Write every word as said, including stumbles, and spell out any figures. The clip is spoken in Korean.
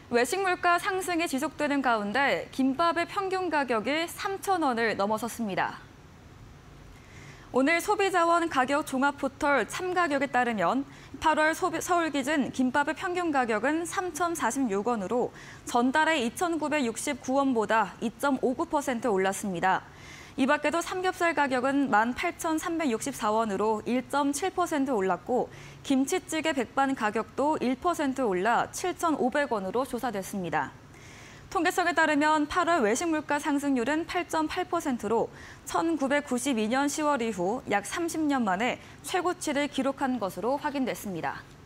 외식 물가 상승이 지속되는 가운데 김밥의 평균 가격이 삼천 원을 넘어섰습니다. 오늘 소비자원 가격 종합 포털 참가격에 따르면 팔월 소비, 서울 기준 김밥의 평균 가격은 삼천사십육 원으로 전달의 이천구백육십구 원보다 이 점 오구 퍼센트 올랐습니다. 이 밖에도 삼겹살 가격은 만 팔천삼백육십사 원으로 일 점 칠 퍼센트 올랐고 김치찌개 백반 가격도 일 퍼센트 올라 칠천오백 원으로 조사됐습니다. 통계청에 따르면 팔월 외식 물가 상승률은 팔 점 팔 퍼센트로 천구백구십이 년 시월 이후 약 삼십 년 만에 최고치를 기록한 것으로 확인됐습니다.